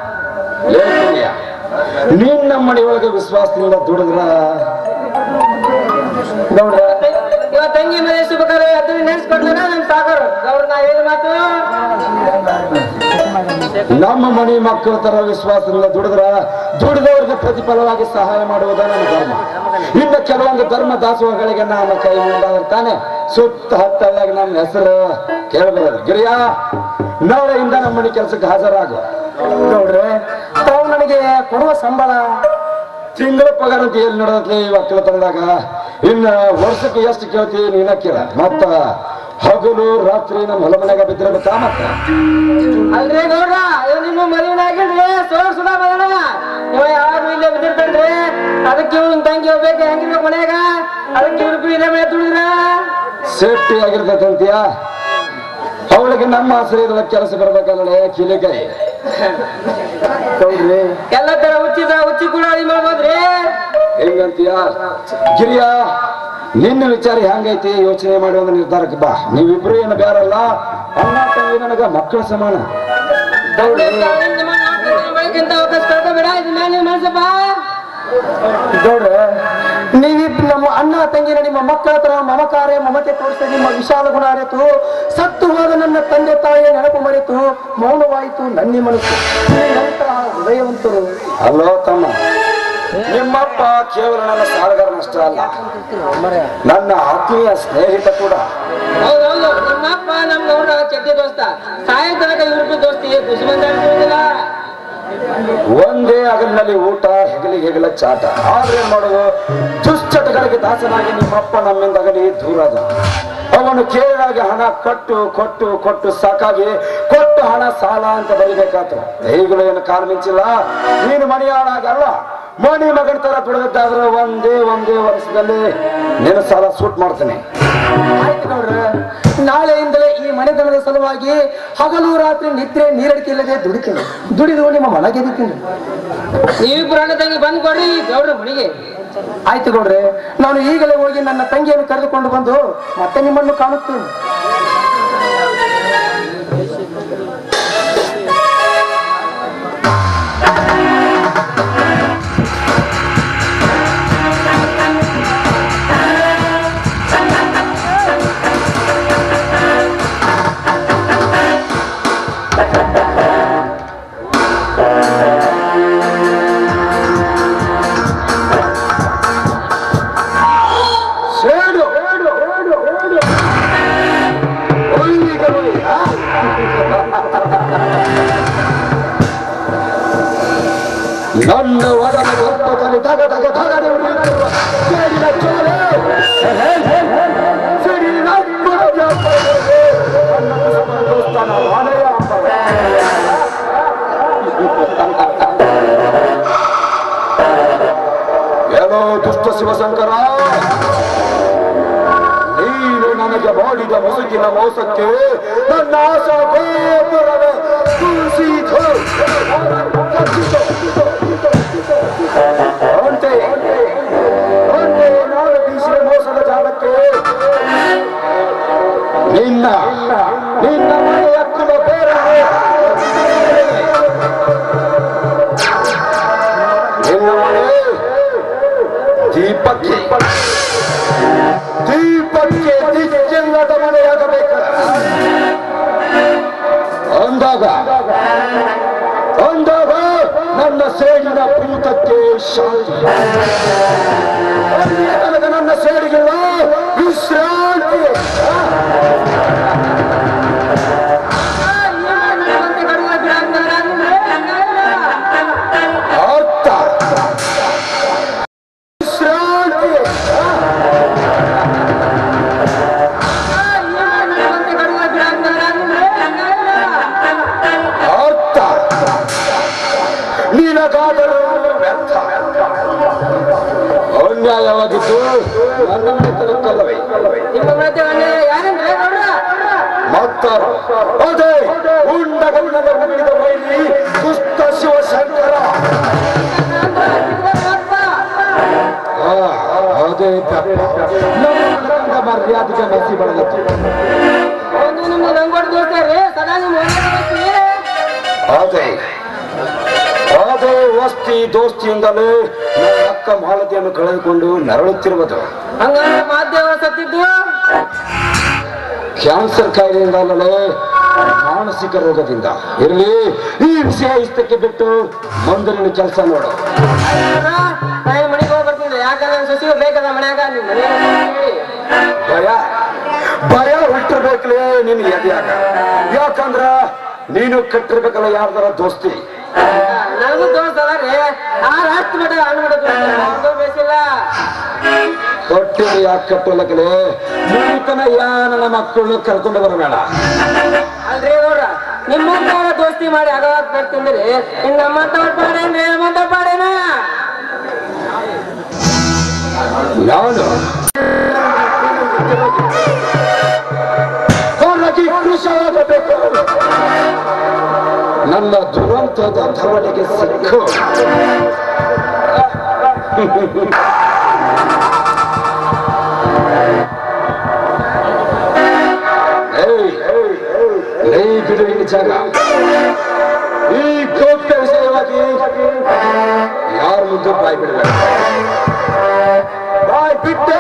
Speaker 3: ನೀನ್ ನಮ್ಮ ಮನೆ ಒಳಗೆ ವಿಶ್ವಾಸದಿಂದ ದುಡಿದ್ರ
Speaker 5: ಗೌಡ್ರ,
Speaker 4: ಇವ ತಂಗಿ ಮನೆ ಶುಭ ಕಾರ್ಯ ಅದನ್ನ ನೆನೆಸ್ಕೊಡ್ತಾರ ನಮ್ ಸಾಗರು ಗೌಡ್ರ. ನಾ ಹೇಳಿ ಮಾತು
Speaker 3: ನಮ್ಮ ಮನೆ ಮಕ್ಕಳ ತರ ವಿಶ್ವಾಸದಿಂದ ದುಡಿದವ್ರಿಗೆ ಪ್ರತಿಫಲವಾಗಿ ಸಹಾಯ ಮಾಡುವುದ ನಮ್ಮ ಧರ್ಮ. ಇನ್ನು ಕೆಲವೊಂದು ಧರ್ಮ ದಾಸೋಹಗಳಿಗೆ ನಮ್ಮ ಕೈ ಮುಂದಾದ್ರೆ ತಾನೆ ಸುತ್ತ ಹತ್ತಲ್ಲಾಗ ನಮ್ಮ ಹೆಸರು ಕೇಳಬಾರದು. ಗಿರಿಯ, ನಾಳೆಯಿಂದ ನಮ್ಮ ಮನೆ ಕೆಲಸಕ್ಕೆ ಹಾಜರಾಗು.
Speaker 5: ಗೌಡ್ರೆ, ತಾವು ನನಗೆ ಕೊಡುವ ಸಂಬಳ
Speaker 3: ತಿಂಗಳ ಪಗಾರ ಅಂತ ಎಲ್ಲಿ ನಡೆದತ್ಲಿ ಒಕ್ಕಲ ತಂದಾಗ. ಇನ್ನ ವರ್ಷಕ್ಕೆ ಎಷ್ಟು ಕೇಳ್ತೀವಿ ನೀನ ಕೇಳ. ಮತ್ತ ಹಗಲು ರಾತ್ರಿ ನಮ್ಮ ಹೊಲ ಮನೆಯಾಗ ಬಿದ್ದಿರಬೇಕಾ? ಮತ್ತ
Speaker 4: ಅಲ್ರಿ ಗೌಡ್ರ, ಇವ್ ನಿಮ್ಮ ಮದುವೆನಾಗಿಲ್ರಿ ಸುಡ ಬರೋಣ. ಇವ ಯಾರು ಇಲ್ಲೇ ಬಿದ್ದಿರ್ತನ್ರಿ. ಅದಕ್ಕೆ ಇವ್ನ ತಂಗಿ ಹೋಗ್ಬೇಕು ಹೆಂಗಿರ್ಬೇಕು ಮನ್ಯಾಗ. ಅದಕ್ಕೆ ಇವ್ರು ಇಲ್ಲೇ ಮನೆ ತುಳಿದ್ರ
Speaker 3: ಸೇಫ್ಟಿ ಆಗಿರ್ತೈತಂತೀಯ. ಅವಳಿಗೆ ನಮ್ಮ ಆಶ್ರಯದೊಳಗೆ ಕೆಲಸ ಬರ್ಬೇಕಲ್ಲ ಕಿಲಿಕಾಯಿ.
Speaker 5: ಗೌಡ್ರಿ,
Speaker 4: ಎಲ್ಲ ತರ ಹುಚ್ಚಿ ಕೂಡ ಮಾಡ್ಬೋದ್ರಿ.
Speaker 3: ಹೆಂಗಂತೀಯ? ಗಿರಿಯ, ನಿನ್ನ ವಿಚಾರ ಹೆಂಗೈತಿ ಯೋಚನೆ ಮಾಡಿ ಒಂದು ನಿರ್ಧಾರಕ್ಕೆ ಬಾ. ನೀವಿಬ್ರು ಏನು ಬೇರಲ್ಲ, ಅಣ್ಣ ತಂಗಿ ನನಗ ಮಕ್ಕಳ ಸಮಾನ.
Speaker 5: ಗೌಡ್ರ, ನೀವಿಬ್ರು ನಮ್ಮ ಅಣ್ಣ ತಂಗಿನ ನಿಮ್ಮ ಮಕ್ಕಳ ಹತ್ರ ಮಮಕಾರ ಮಮತೆ ತೋರಿಸಿದ ನಿಮ್ಮ ವಿಶಾಲ ಗುಣ ಅರಿತು ಸತ್ತು ಹೋದ ನನ್ನ ತಂದೆ ತಾಯಿಯ ನೆನಪು ಮರೆತು ಮೌನವಾಯಿತು ನನ್ನ ಮನಸ್ಸು. ಹೃದಯವಂತರು.
Speaker 3: ಅಲ್ಲೋ ತಮ್ಮ, ನಿಮ್ಮಪ್ಪ ಕೇವಲ ನನ್ನ ಸಾಲಗಾರನಷ್ಟೇ ಅಲ್ಲ, ನನ್ನ ಆತ್ಮೀಯ ಸ್ನೇಹಿತ ಕೂಡ.
Speaker 4: ಹೌದೌದು, ನಿಮ್ಮಪ್ಪ ನಮ್ಮ ಗೌಡ ಚಡ್ಡಿ ದೋಸ್ತ, ಸಾಯಂಕಾಲ ಇವ್ರಿಗೂ ದೋಸ್ತಿ ಖುಷಿ ಬಂದಿಲ್ಲ.
Speaker 3: ಒಂದೇ ಹಗಲಿನಲ್ಲಿ ಊಟ, ಹೆಗಲ ಚಾಟ. ಆದ್ರೆ ಮಾಡೋದು ದುಶ್ಚಟಗಳಿಗೆ ದಾಸನಾಗಿ ನಿಮ್ಮಪ್ಪ ನಮ್ಮಿಂದ ಅಗಲಿ ದೂರಾದ. ಅವನು ಕೇಳಿದಾಗ ಹಣ ಕೊಟ್ಟು ಸಾಕಾಗಿ ಕೊಟ್ಟು ಹಣ ಸಾಲ ಅಂತ ಬರೀಬೇಕಾಯ್ತು. ಈಗಲೂ ಏನು ಕಾಲು ಮಿಂಚಿಲ್ಲ. ನೀನು ಮಣಿಯಾಳಾಗಲ್ಲ, ಮಣಿ ಮಗನ ತರ ಬಿಡೋದಾದ್ರೆ ಒಂದೇ ವರ್ಷದಲ್ಲಿ ನೀನು ಸಾಲ ಸೂಟ್ ಮಾಡ್ತೇನೆ.
Speaker 5: ಆಯ್ತು ನೋಡ್ರೆ, ನಾಳೆಯಿಂದಲೇ ಈ ಮನೆತನದ ಸಲುವಾಗಿ ಹಗಲು ರಾತ್ರಿ ನಿದ್ರೆ ನೀರಡಿಕೆ ಇಲ್ಲದೆ ದುಡಿದು ನಿಮ್ಮ ಮನ ಗೆದ್ದಿದ್ದೀನಿ.
Speaker 4: ನೀವಿಬ್ರು ಅಣ್ಣ ತಂಗಿ ಬಂದ್ ಕೊಡ್ರಿ ಗೌಡ್ರ ಮನೆಗೆ.
Speaker 5: ಆಯ್ತು ಗೌಡ್ರೆ, ನಾನು ಈಗಲೇ ಹೋಗಿ ನನ್ನ ತಂಗಿಯನ್ನು ಕರೆದುಕೊಂಡು ಬಂದು ಮತ್ತೆ ನಿಮ್ಮನ್ನು ಕಾಣುತ್ತೇನೆ.
Speaker 3: ನನ್ನ ಒಡಲ ರೂಪದಲ್ಲಿ ತಗಡೆ ಉಳಿಯುತ್ತಿರುವ ಸೇಡಿನ ಚೋಲೆ, ಸಿಡಿನ ದೋಸ್ತಾನ ಮನೆಯ ಏನೋ ದುಷ್ಟ ಶಿವಶಂಕರ, ನೀನು ನನಗೆ ಮಾಡಿದ ಮುಸುಕಿನ ಮೋಸಕ್ಕೆ ನನ್ನ ಆಶಾ ಗೋಪುರವೇ ಕುಸಿದು ನಾನು ಬೀಸಿದ ಮೋಸದ ಜಾಲಕ್ಕೆ ನಿನ್ನ ಮನೆಯ ಕುಲ ಬೇರೆ, ನಿನ್ನ ಮನೆ ದೀಪಕ್ಕೆ ದಿಕ್ಕಿಲ್ಲದ ಮನೆಯಾಗಬೇಕು. ಅಂದಾಗ ನನ್ನ ಸೇಡಿನ ಭೂತಕ್ಕೆ ಶಾಂತಿ, ತನಕ ನನ್ನ ಸೇಡಿಗಿಲ್ಲ ವಿಶ್ರಾಂತಿ. ಅರ್ಥ ವಿಶ್ರಾಂತಿ. ಅರ್ಥ ನಿನಗಾದರೂ ವ್ಯರ್ಥ. ಅನ್ಯಾಯವಾಗಿದ್ದು ನನ್ನ ಮನೆತನಕ್ಕಲ್ಲವೇ?
Speaker 4: ನಿಮ್ಮ ಮನೆ ಯಾರಂದ್ರೆ
Speaker 3: ಮತ್ತಾರು ಅದೇ ಉಂಡಗಣ್ಣದ ಹುಟ್ಟಿದ ವೈರಿ ದುಷ್ಟ ಶಿವಶಂಕರ. ಅದೇ ನಮ್ಮ ಮರ್ಯಾದೆಗೆ ಮೆಸಿ ಬಳಲತ್ತು.
Speaker 4: ನಿಮ್ಮ ರಂಗೋಡ್ ದೋಸ್ತಾರೆ ಸದಾ ನಿಮ್ಮ
Speaker 3: ಅದೇ ವಸ್ತಿ ದೋಸ್ತಿಯಿಂದಲೇ ನನ್ನ ಅಕ್ಕ ಮಾಲತಿಯನ್ನು ಕಳೆದುಕೊಂಡು ನರಳುತ್ತಿರುವುದು.
Speaker 4: ಹಂಗಾದ್ರೆ ಮಾಧ್ಯಮ ಸತ್ತಿದ್ದು
Speaker 3: ಕ್ಯಾನ್ಸರ್ ಕಾಯಿಲೆಯಿಂದಲೇ ಮಾನಸಿಕ ರೋಗದಿಂದ. ಇರಲಿ, ಈ ವಿಷಯ ಇಷ್ಟಕ್ಕೆ ಬಿಟ್ಟು ಮುಂದಿನ ಕೆಲಸ ನೋಡು.
Speaker 4: ನಾನು ಮನೆಗೆ ಹೋಗಿ ಬರ್ತೀನಿ. ಯಾಕಂದ್ರೆ ಸಸಿಗೆ ಬೇಕಲ್ಲ ಮನ್ಯಾಗ. ನಿಮ್ಮ
Speaker 3: ಭಯ ಹುಟ್ಟಿರ್ಬೇಕಲೇ ನಿನ್ ಎದೆಯಾಗ. ಯಾಕಂದ್ರ ನೀನು ಕಟ್ಟಿರ್ಬೇಕಲ್ಲ ಯಾರ್ದಾರ ದೋಸ್ತಿ.
Speaker 4: ನನಗೂ ದೋಸ್ತ ಅದಾರೆ. ಆ ರಾಷ್ಟ್ರ ಮಠ ಅನ್ಬಿಡ ಬೇಸಿಲ್ಲ.
Speaker 3: ತೊಟ್ಟಿ ಯಾಕೆ ಕಟ್ಟೋಲಕ್ಕಲೇ ಮುಗಿತನ ನನ್ನ ಮಕ್ಕಳನ್ನು ಕರ್ಕೊಂಡು ಬರಬೇಡ.
Speaker 4: ಅಲ್ರಿ ನೋಡ್ರ, ನಿಮ್ಮಂತ ದೋಸ್ತಿ ಮಾಡಿ ಅಗವಾದ ಬರ್ತಿಂದ್ರಿ ಇನ್ ನಮ್ಮಂತವ್ರ ಪಾಡೇನ್ರಿ? ನಮ್ಮಂತ ಪಾಡೇನ?
Speaker 3: ನಾನು ಕೃಷಿಯಾಗಬೇಕು. ನನ್ನ ದುರಂತದ ಧವಳಿಗೆ ಸಿಕ್ಕು ಬಿಡುವಿನ ಜಾಗ. ಈ ಗೌಪ್ಯ ವಿಷಯವಾಗಿ ಯಾರ ಮುಂದೆ ಬಾಯ್ ಬಿಡಬೇಡ. ಬಾಯ್ ಬಿಟ್ಟೆ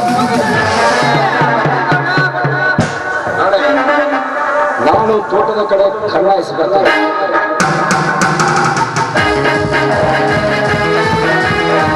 Speaker 3: ನಾನು ತೋಟದ ಕಡೆ ಕಣ್ಣಾಯಿಸಿ ಬರ್ತೇನೆ.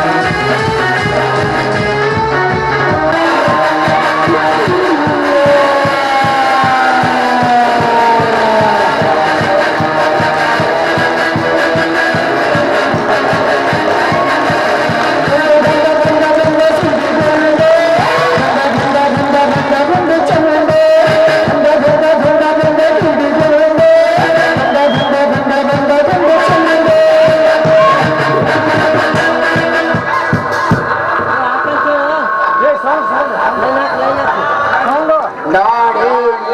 Speaker 3: ನಾಡೇ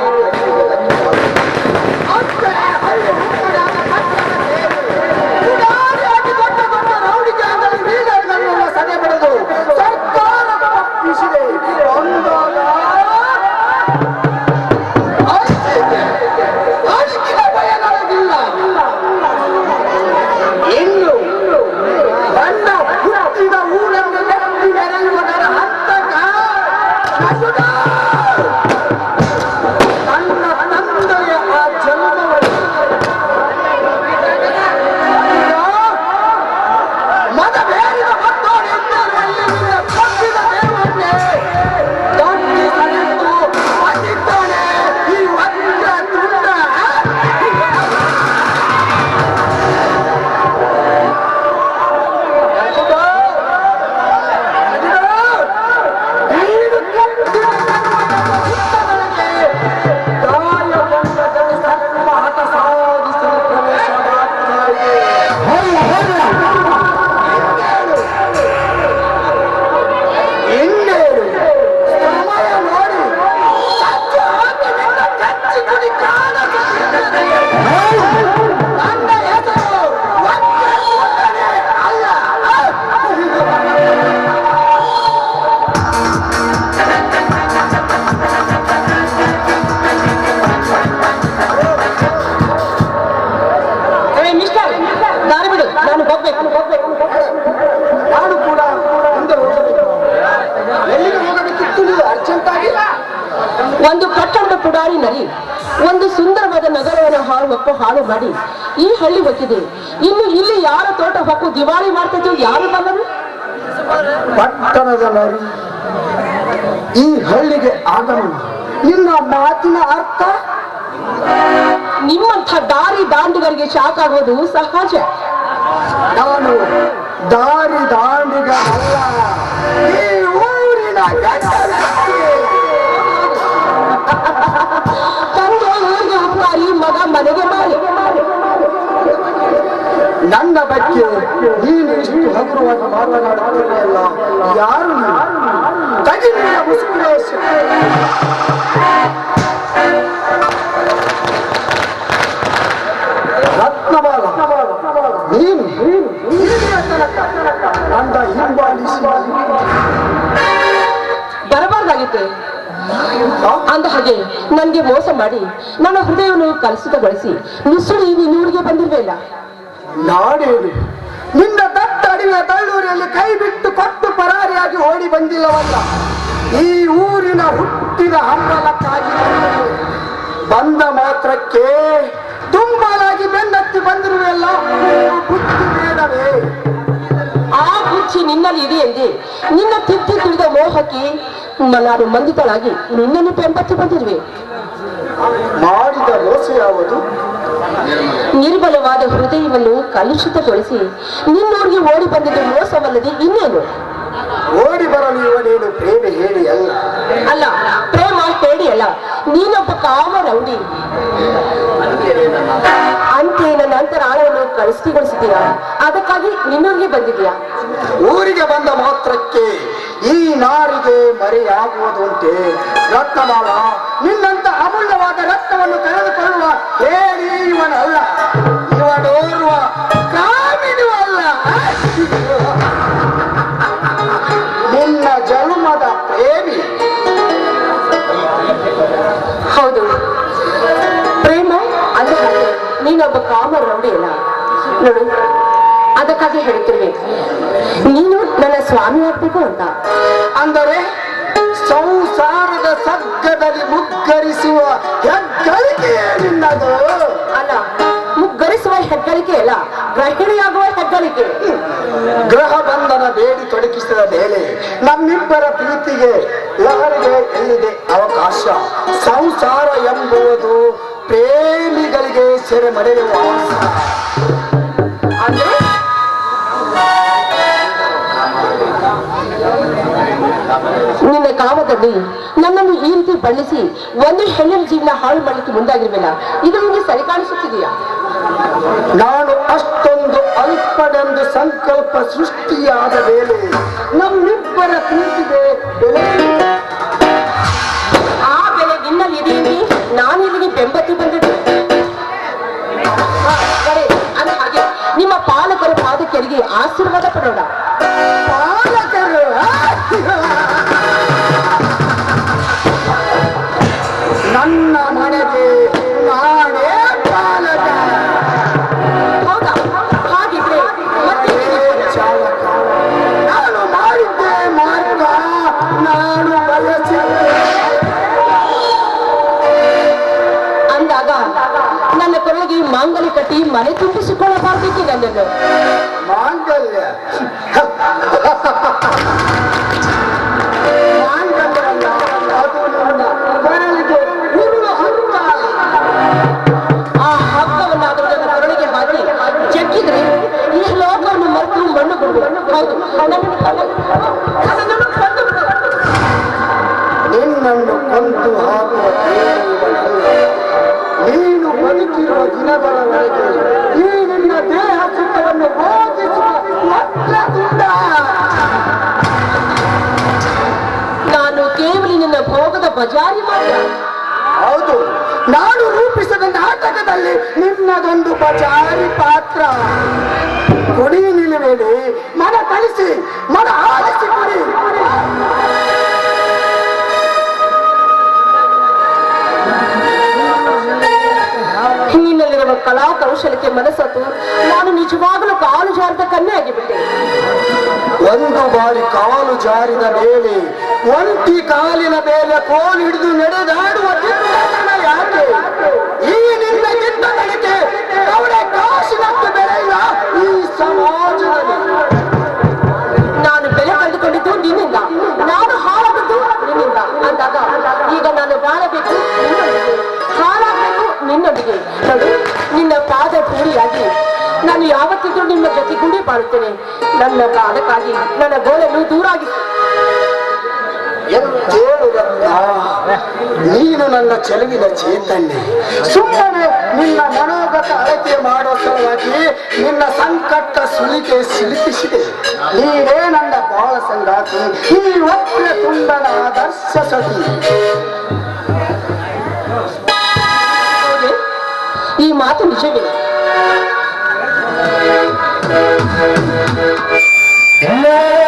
Speaker 3: ಸದೆ ಪಡೆದು ಸರ್ಕಾರ ತಪ್ಪಿಸಿದೆ ಅಂದಾಗ ಅದಕ್ಕಿಂತ ಭಯ ನನಗಿಲ್ಲ. ಇನ್ನು ಬಣ್ಣ ಹುಟ್ಟಿದ ಊರನ್ನು ಎತ್ತಿ ಮೆರೆಯುವುದರ ಹಂತಕ ನನ್ನ ತಂದೆಯ ಆ ಜನ್ಮವನ್ನು ಮದವೇರಿದ ಮತ್ತೋಡಿ ತಪ್ಪಿದ ದೇವನ್ನೇ ತಪ್ಪಿ ಸರಿದು ಬಂದಿದ್ದಾನೆ ಈ ವಕ್ರ ತುಂಡ. ನಾನು ಕೂಡ ಮುಂದೆ ಹೋಗಬೇಕು. ಎಲ್ಲಿಗೆ ಹೋಗಬೇಕಿತ್ತು ನೀವು ಅರ್ಜೆಂಟ್ ಆಗಿ?
Speaker 6: ಒಂದು ಪಟ್ಟಣದ ಪುಡಾರಿ ನರಿ ಒಂದು ಸುಂದರವಾದ ನಗರವನ್ನು ಹಾಳು ಮಾಡಿ ಈ ಹಳ್ಳಿ ಹೊಕ್ಕಿದೆ. ಇನ್ನು ಇಲ್ಲಿ ಯಾರ ತೋಟ ಹೊಕ್ಕು ದಿವಾಳಿ ಮಾಡ್ತಿದ್ರು ಯಾರು ಬಲ್ಲರು?
Speaker 3: ಪಟ್ಟಣದ ನರಿ ಈ ಹಳ್ಳಿಗೆ ಆಗಮನ. ನಿನ್ನ ಮಾತಿನ ಅರ್ಥ?
Speaker 6: ನಿಮ್ಮಂಥ ದಾರಿ ದಾಂಡಿಗರಿಗೆ ಶಾಕ್ ಆಗೋದು ಸಹಜ.
Speaker 3: ನಾನು ದಾರಿ ದಾಂಡಿಗಲ್ಲ, ಈ ಊರಿನ
Speaker 6: ತಂದೆ ಊರಿಗೆ ಉಪಕಾರಿ, ಮಗ ಮನೆಗೆ ಮಾರಿ.
Speaker 3: ನನ್ನ ಬಗ್ಗೆ ನೀನು ಇಷ್ಟು ಹಗುರವಾಗಿ ಮಾತನಾಡುತ್ತಿದೆಯಲ್ಲ, ಯಾರು ತಗಿಲಿನ ಮುಸುಕುಲೇಶ. ರತ್ನಮಾಲ, ನೀನು ನನ್ನ ಹಿಂಬಾಲಿಸಿ
Speaker 6: ಬರಬಾರ್ದಾಗಿತ್ತೆ. ಅಂದ ಹಾಗೆ ನನ್ಗೆ ಮೋಸ ಮಾಡಿ ನನ್ನ ಹೃದಯವನ್ನು ಕಲುಷಿತಗೊಳಿಸಿ ನುಸುಳಿ ನೀನೂರಿಗೆ ಬಂದಿರ್ಬೇಲ್ಲ.
Speaker 3: ನಾಡೇನು ನಿನ್ನ ದಟ್ಟ ಅಡಿಯ ತಳ್ಳೂರಿಯಲ್ಲಿ ಕೈ ಬಿಟ್ಟು ಕೊಟ್ಟು ಪರಾರಿಯಾಗಿ ಓಡಿ ಬಂದಿಲ್ಲವಲ್ಲ, ಈ ಊರಿನ ಹುಟ್ಟಿದ ಹಂಬಲಕ್ಕಾಗಿ ಬಂದ ಮಾತ್ರಕ್ಕೆ ತುಂಬಲಾಗಿ ಬೆನ್ನತ್ತಿ ಬಂದಿರುವೆಲ್ಲ. ಬುದ್ಧಿ ಬೇಡವೇ?
Speaker 6: ಆ ಬುಚ್ಚಿ ನಿನ್ನಲ್ಲಿ ಇದೆ ಎಂದೇ ನಿನ್ನ ತಿದ್ದಿ ತಿಳಿದ ಮೋಹಕ್ಕೆ ನಾನು ಮಂದಿತಳಾಗಿ ನಿನ್ನನ್ನು ಬೆಂಬತ್ತಿ ಬಂದಿರುವೆ.
Speaker 3: ಮಾಡಿದ ಮೋಸ ಯಾವುದು?
Speaker 6: ನಿರ್ಬಲವಾದ ಹೃದಯವನ್ನು ಕಲುಷಿತಗೊಳಿಸಿ ನಿನ್ನೂರಿಗೆ ಓಡಿ ಬಂದಿದ್ದು ಮೋಸವಲ್ಲದೆ ಇನ್ನೇನು?
Speaker 3: ಓಡಿ ಬರಲು ಇವನೇನು ಪ್ರೇಮ ಹೇಳಿ ಅಲ್ಲ.
Speaker 6: ಅಲ್ಲ, ಪ್ರೇಮ ಹೇಳಿ ಅಲ್ಲ, ನೀನೊಬ್ಬ ಕಾಮ ರೌಡಿ. ಅಂತೆ ನನ್ನ ಅಂತರಾಳವನ್ನು ಕಲುಷಿತಗೊಳಿಸಿದೀಯಾ, ಅದಕ್ಕಾಗಿ ನಿನ್ನೂರಿಗೆ ಬಂದಿದ್ಯಾ?
Speaker 3: ಊರಿಗೆ ಬಂದ ಮಾತ್ರಕ್ಕೆ ಈ ನಾರಿಗೆ ಮರೆಯಾಗುವುದುಂಟೆ? ರತ್ನಮಾಲ, ನಿನ್ನಂತ ಅಮೂಲ್ಯವಾದ ರಕ್ತವನ್ನು ಕಳೆದುಕೊಳ್ಳುವ ಹೇಳಿ ಇವನಲ್ಲ, ಇವನೋರ್ವ ಕಾಮಿನೂ ಅಲ್ಲ, ನಿನ್ನ ಜನ್ಮದ ಪ್ರೇಮಿ.
Speaker 6: ಹೌದು, ಪ್ರೇಮ ಅಂದ ಹಾಗೆ ನೀನೊಬ್ಬ ಕಾಮ ರೌಡಿ ಅಲ್ಲ ನೋಡು. ಅದಕ್ಕಾಗಿ ಹೇಳುತ್ತಿರುವೆ, ನೀನು ನನ್ನ ಸ್ವಾಮಿ ಆಗ್ಬೇಕು ಅಂತ.
Speaker 3: ಅಂದರೆ ಸಂಸಾರದ ಸಗ್ಗದಲ್ಲಿ ಮುಗ್ಗರಿಸುವ ಹೆಗ್ಗಳಿಕೆಯೇ ನಿನ್ನದು?
Speaker 6: ಅಲ್ಲ, ಮುಗ್ಗರಿಸುವ ಹೆಗ್ಗಳಿಕೆ ಅಲ್ಲ, ಗೃಹಿಣಿಯಾಗುವ ಹೆಗ್ಗಳಿಕೆ.
Speaker 3: ಗೃಹ ಬಂಧನ ಬೇಡಿ ತೊಡಗಿಸಿದ ಮೇಲೆ ನಮ್ಮಿಬ್ಬರ ಪ್ರೀತಿಗೆ ಲಹರಿಗೆ ಎಲ್ಲಿದೆ ಅವಕಾಶ? ಸಂಸಾರ ಎಂಬುವುದು ಪ್ರೇಮಿಗಳಿಗೆ ಸೆರೆಮರೆಯುವ ಅಂದ್ರೆ
Speaker 6: ನಿನ್ನ ಕಾಮದಲ್ಲಿ ನನ್ನನ್ನು ಈ ರೀತಿ ಬಳ್ಳಿಸಿ ಒಂದು ಹೆಣ್ಣಿನ ಜೀವನ ಹಾಳು ಮಾಡಲಿಕ್ಕೆ ಮುಂದಾಗಿರ್ಬೇಡ. ಇದು ನಿಮಗೆ ಸರಿ ಕಾಣಿಸುತ್ತಿದೆಯಾ?
Speaker 3: ನಾನು ಅಷ್ಟೊಂದು ಅಲ್ಪನೆಂದು ಸಂಕಲ್ಪ ಸೃಷ್ಟಿಯಾದ ಮೇಲೆ ನಮ್ಮಿಬ್ಬರ ಪ್ರೀತಿಗೆ ಬೆಲೆ
Speaker 6: ನೋಡಿ ಆಶೀರ್ವಾದ ಪಡೋಣ.
Speaker 5: ಪಾಲಕರು ನನ್ನ ಮನೆಗೆ ನಾನೇ ಪಾಲಕ.
Speaker 6: ಹೌದಾ? ಹಾಗಿದ್ರೆ ಮತ್ತೆ
Speaker 5: ಚಾಲಕ. ನಾನು ಮಾಡಿದ್ದೆ ಮಾರ್ಗ, ನಾನು ಬಯಸಿದ್ದೆ.
Speaker 6: ಅಂದಾಗ ನನ್ನ ಕೊರಳಿಗೆ ಮಾಂಗಲ್ಯ ಕಟ್ಟಿ ಮನೆ ತುಂಬಿಸಿಕೊಳ್ಳಬಾರ್ದಿತ್ತು ನನ್ನನ್ನು.
Speaker 5: ಮಾಂಗಲ್ಯ ಮಾಂಗಲ್ಯವಲ್ಲ, ಅದು ನನ್ನ ಕೊರಳಿಗೆ ಉರುಳು ಹಗ್ಗ.
Speaker 6: ಆ ಹಗ್ಗವನ್ನಾದರೂ ನನ್ನ ಕೊರಳಿಗೆ ಹಾಕಿ ಜಗ್ಗಿದ್ರೆ ಈ ಲೋಕವನ್ನು ಮರೆತು ಮಣ್ಣು ಬಿಡು. ಹೌದು, ನನ್ನನ್ನು ಕೊಂದು ಬಿಡು.
Speaker 5: ನಿನ್ನನ್ನು ಕೊಂದು ಹಾಕುವ ನೀನು ಬದುಕಿರುವ ದಿನಗಳವರೆಗೆ ಈ ನಿನ್ನ ದೇಹ ಸುಖವನ್ನು ಭೋಗಿಸುವ ವಕ್ರತುಂಡ.
Speaker 6: ನಾನು ಕೇವಲ ನಿನ್ನ ಭೋಗದ ಬಜಾರಿ ಮಾತ್ರ.
Speaker 5: ಹೌದು, ನಾನು ರೂಪಿಸಿದ ನಾಟಕದಲ್ಲಿ ನಿನ್ನದೊಂದು ಬಜಾರಿ ಪಾತ್ರ. ಕೊಡಿ ನಿಲ್ಲಬೇಡಿ, ಮನ ಕಳಿಸಿ, ಮನ ಆಲಿಸಿ ಕೊಡಿ.
Speaker 6: ನಿನ್ನಲ್ಲಿರುವ ಕಲಾ ಕೌಶಲಕ್ಕೆ ಮನಸ್ಸತ್ತು ನಾನು ನಿಜವಾಗಲೂ ಕಾಲು ಜಾರದ ಕನ್ನೆ ಆಗಿಬಿಟ್ಟೆ.
Speaker 5: ಒಂದು ಬಾರಿ ಕಾಲು ಜಾರಿದ ಮೇಲೆ ಒಂಟಿ ಕಾಲಿನ ಮೇಲೆ ಕೋಲು ಹಿಡಿದು ನಡೆದಾಡುವ ಚಿತ್ರತನ ಯಾಕೆ? ಈ ನಿನ್ನ ಚಿತ್ರತನಕ್ಕೆ ಅವಳೆ ಕಾಸಿನಷ್ಟು ಬೆಲೆಯಿಲ್ಲ ಈ ಸಮಾಜದಲ್ಲಿ.
Speaker 6: ನಾನು ಬೆಲೆ ಕಂಡುಕೊಂಡಿದ್ದು ನಿನ್ನಿಂದ, ನಾನು ಹಾಳಾದದ್ದು ನಿನ್ನಿಂದ. ಅಂದಾಗ ಈಗ ನಾನು ಬಾಳಬೇಕು ನಿನ್ನೊಂದಿಗೆ, ಹಾಳಾಗಬೇಕು ನಿನ್ನೊಂದಿಗೆ. ನೋಡು, ನಿನ್ನ ಪಾದ ಧೂಳಿಯಾಗಿ ನಾನು ಯಾವತ್ತಿದ್ರೂ ನಿಮ್ಮ ಜೊತೆಗೂಡಿ ಬಾಳುತ್ತೇನೆ. ನನ್ನ ಕಾಲಕ್ಕಾಗಿ ನನ್ನ ಗೋಳನ್ನು ದೂರಾಗಿತ್ತು.
Speaker 5: ನೀನು ನನ್ನ ಚೆಲುವಿನ ಚೇತನ್ಯ. ಸುಮ್ಮನೆ ನಿನ್ನ ಮನೋಗತ ಅಳತೆ ಮಾಡೋ ಸಲುವಾಗಿ ನಿನ್ನ ಸಂಕಟ ಸುಲಿಗೆ ಸಿಲುಕಿಸಿದೆ. ನೀನೇ ನನ್ನ ಬಾಳ ಸಂಗಾತಿ, ಈ ವಕ್ರ ತುಂಡನ ಆದರ್ಶ ಸತಿ.
Speaker 6: ಈ ಮಾತು ನಿಜವೇ?
Speaker 5: ಎಲ್ಲ